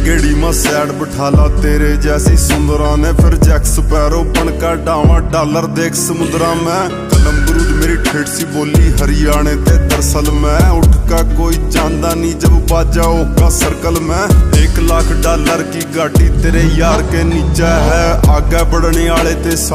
गेड़ी में सैड बिठाला तेरे जैसी सुंदरा ने, फिर जैक स्पैरो बनका डावा डॉलर देख समुद्रा में। कलम बरूद मेरी ठेठ सी बोली हरियाणे ते, दरअसल मैं उठ का कोई जानदा नहीं जब बाजाओ का सर्कल में। 1 लाख डॉलर की गाड़ी तेरे यार के नीचे है, आगे बढ़ने वाले ते